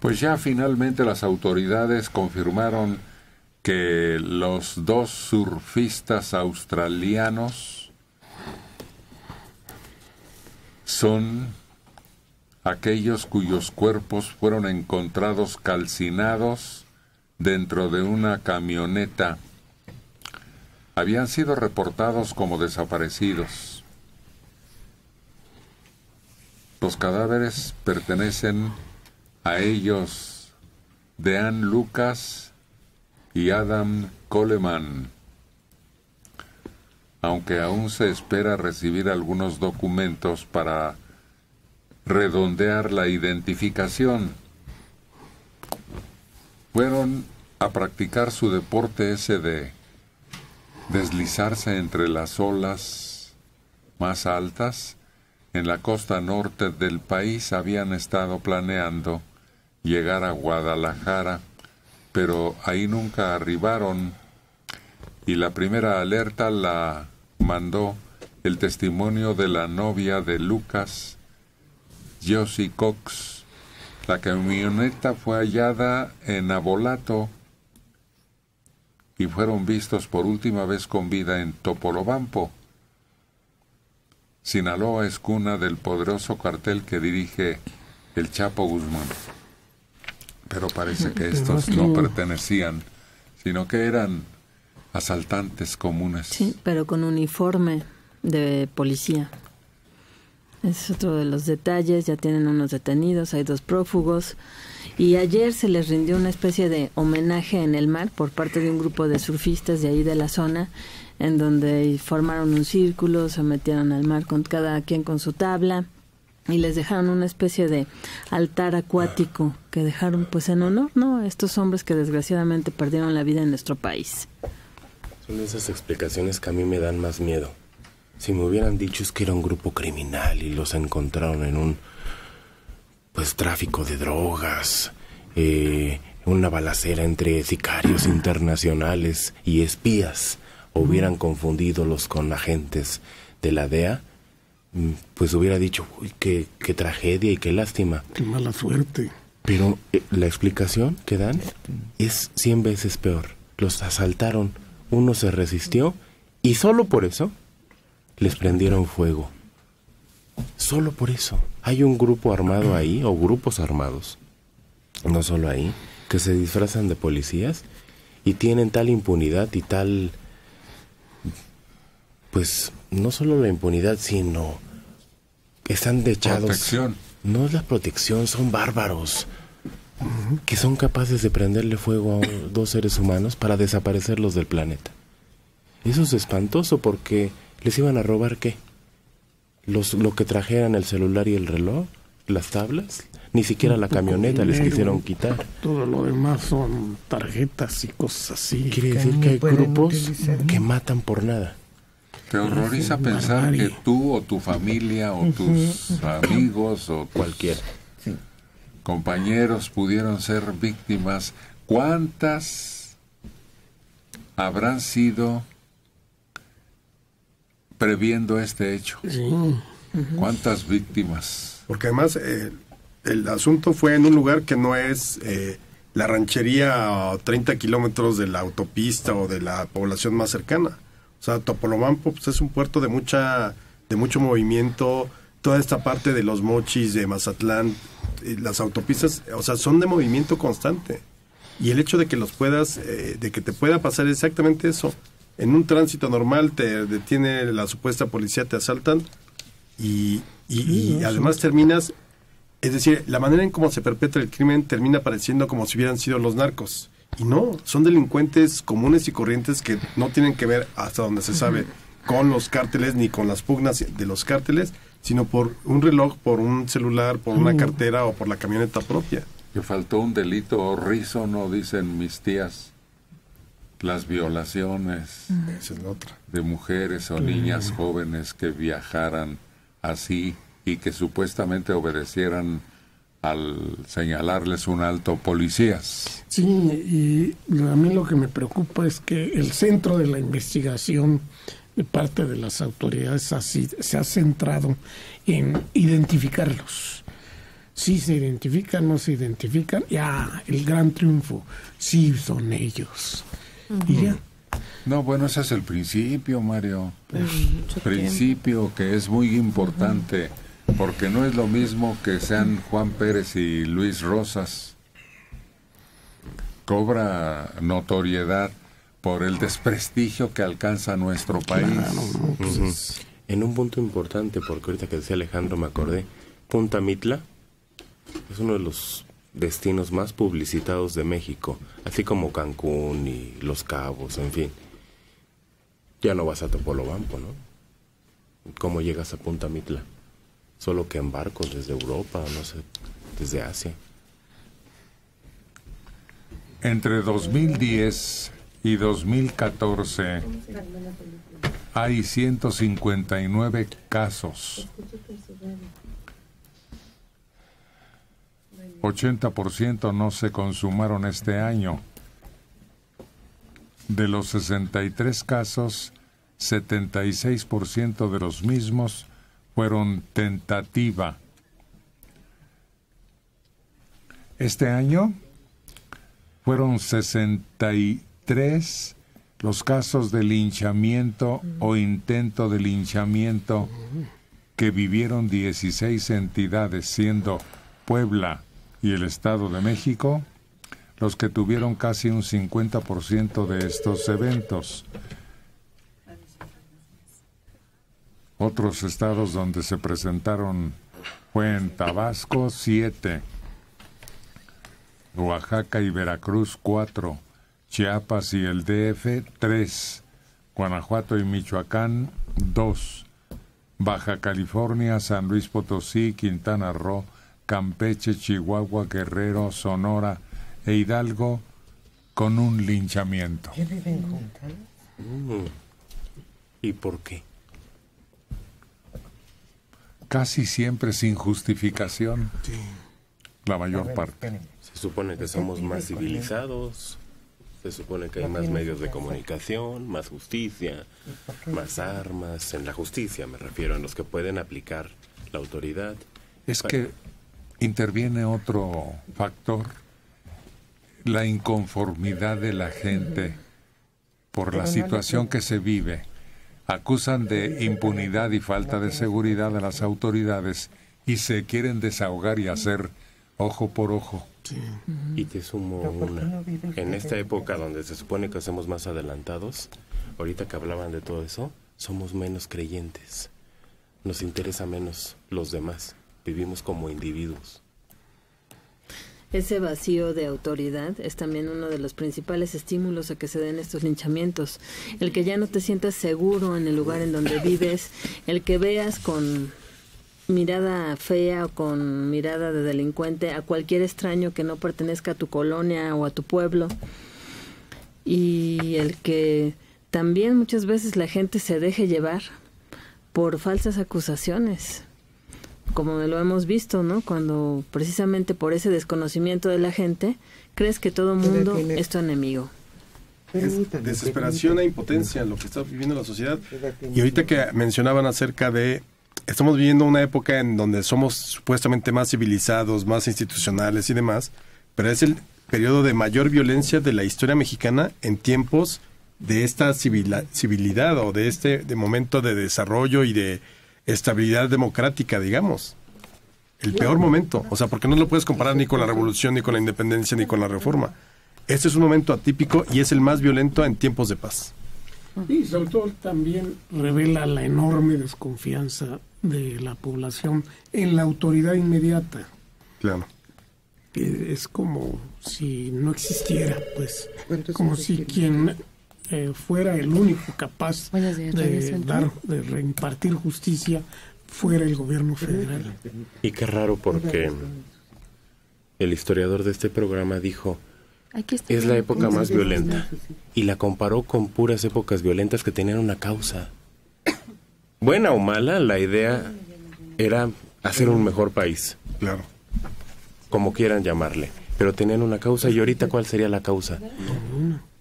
Pues ya finalmente las autoridades confirmaron que los 2 surfistas australianos son aquellos cuyos cuerpos fueron encontrados calcinados dentro de una camioneta. Habían sido reportados como desaparecidos. Los cadáveres pertenecen a ellos Dean Lucas y Adam Coleman, aunque aún se espera recibir algunos documentos para redondear la identificación. Fueron a practicar su deporte ese de deslizarse entre las olas más altas. En la costa norte del país habían estado planeando llegar a Guadalajara, pero ahí nunca arribaron, y la primera alerta la mandó el testimonio de la novia de Lucas, Josie Cox. La camioneta fue hallada en Abolato y fueron vistos por última vez con vida en Topolobampo. Sinaloa es cuna del poderoso cartel que dirige el Chapo Guzmán. Pero parece que estos no pertenecían, sino que eran asaltantes comunes. Sí, pero con uniforme de policía. Ese es otro de los detalles. Ya tienen unos detenidos, hay 2 prófugos. Y ayer se les rindió una especie de homenaje en el mar por parte de un grupo de surfistas de ahí de la zona, en donde formaron un círculo, se metieron al mar con cada quien con su tabla y les dejaron una especie de altar acuático que dejaron pues en honor, ¿no?, a estos hombres que desgraciadamente perdieron la vida en nuestro país. Son esas explicaciones que a mí me dan más miedo. Si me hubieran dicho es que era un grupo criminal y los encontraron en un tráfico de drogas, una balacera entre sicarios internacionales y espías, hubieran confundido con agentes de la DEA, pues hubiera dicho, uy, qué tragedia y qué lástima. Qué mala suerte. Pero la explicación que dan es 100 veces peor. Los asaltaron, uno se resistió y solo por eso les prendieron fuego. Solo por eso. Hay un grupo armado ahí, o grupos armados, no solo ahí, que se disfrazan de policías y tienen tal impunidad y tal... Pues no solo la impunidad, sino están dechados. Protección. No es la protección, son bárbaros que son capaces de prenderle fuego a 2 seres humanos para desaparecerlos del planeta. Eso es espantoso porque les iban a robar ¿qué? Lo que trajeran, el celular y el reloj, las tablas, ni siquiera la camioneta dinero, les quisieron quitar. Todo lo demás son tarjetas y cosas así. Quiere decir que hay grupos que matan por nada. ¿Te horroriza pensar que tú o tu familia o tus amigos o cualquier compañeros pudieron ser víctimas? ¿Cuántas habrán sido previendo este hecho? Sí. ¿Cuántas víctimas? Porque además el asunto fue en un lugar que no es la ranchería a 30 kilómetros de la autopista o de la población más cercana. O sea, Topolobampo pues, es un puerto de mucho movimiento. Toda esta parte de Los Mochis, de Mazatlán, las autopistas, o sea, son de movimiento constante. Y el hecho de que de que te pueda pasar exactamente eso. En un tránsito normal te detiene la supuesta policía, te asaltan y además terminas, es decir, la manera en cómo se perpetra el crimen termina pareciendo como si hubieran sido los narcos. Y no, son delincuentes comunes y corrientes que no tienen que ver, hasta donde se sabe, con los cárteles ni con las pugnas de los cárteles, sino por un reloj, por un celular, por una cartera o por la camioneta propia. Que faltó un delito horrísono, dicen mis tías. Las violaciones Esa es la otra. de mujeres o niñas jóvenes que viajaran así y que supuestamente obedecieran al señalarles un alto policías. Sí, y a mí lo que me preocupa es que el centro de la investigación de parte de las autoridades se ha centrado en identificarlos. Sí se identifican, no se identifican, ya, el gran triunfo, sí son ellos. Y ya. No, bueno, ese es el principio, Mario. Principio que es muy importante, porque no es lo mismo que sean Juan Pérez y Luis Rosas. Cobra notoriedad por el desprestigio que alcanza nuestro país. Claro, pues, En un punto importante, porque ahorita que decía Alejandro me acordé, Punta Mitla es uno de los destinos más publicitados de México, así como Cancún y Los Cabos, en fin. Ya no vas a Topolobampo, ¿no? ¿Cómo llegas a Punta Mitla? Solo que en barcos desde Europa, no sé, desde Asia. Entre 2010 y 2014 hay 159 casos. 80% no se consumaron este año. De los 63 casos, 76% de los mismos fueron tentativa. Este año fueron 63 los casos de linchamiento o intento de linchamiento que vivieron 16 entidades, siendo Puebla y el Estado de México los que tuvieron casi un 50% de estos eventos. Otros estados donde se presentaron fue en Tabasco, 7, Oaxaca y Veracruz, 4, Chiapas y el DF, 3, Guanajuato y Michoacán, 2, Baja California, San Luis Potosí, Quintana Roo, Campeche, Chihuahua, Guerrero, Sonora e Hidalgo con un linchamiento. ¿Y por qué? Casi siempre sin justificación. sí. La mayor parte. Se supone que somos más civilizados, se supone que hay más medios de comunicación, más justicia, más armas, en la justicia me refiero, en los que pueden aplicar la autoridad. Es que interviene otro factor, la inconformidad de la gente por la situación que se vive. Acusan de impunidad y falta de seguridad a las autoridades y se quieren desahogar y hacer ojo por ojo. Sí. Y te sumo una. En esta época donde se supone que somos más adelantados, ahorita que hablaban de todo eso, somos menos creyentes. Nos interesa menos los demás. Vivimos como individuos. Ese vacío de autoridad es también uno de los principales estímulos a que se den estos linchamientos. El que ya no te sientas seguro en el lugar en donde vives, el que veas con mirada fea o con mirada de delincuente a cualquier extraño que no pertenezca a tu colonia o a tu pueblo, y el que también muchas veces la gente se deje llevar por falsas acusaciones, como lo hemos visto, ¿no? Cuando precisamente por ese desconocimiento de la gente crees que todo mundo es tu enemigo. Es desesperación e impotencia lo que está viviendo la sociedad. Y ahorita que mencionaban acerca de estamos viviendo una época en donde somos supuestamente más civilizados, más institucionales y demás, pero es el periodo de mayor violencia de la historia mexicana en tiempos de esta civilidad o de de momento de desarrollo y de estabilidad democrática, digamos. El peor momento, o sea, porque no lo puedes comparar ni con la revolución, ni con la independencia, ni con la reforma. Este es un momento atípico y es el más violento en tiempos de paz. Y sobre todo también revela la enorme desconfianza de la población en la autoridad inmediata. Claro. Que es como si no existiera, pues, como si quien fuera el único capaz de reimpartir justicia fuera el gobierno federal. Y qué raro porque el historiador de este programa dijo, es la época más violenta, y la comparó con puras épocas violentas que tenían una causa. Buena o mala, la idea era hacer un mejor país. Claro. Como quieran llamarle. Pero tenían una causa, y ahorita ¿cuál sería la causa?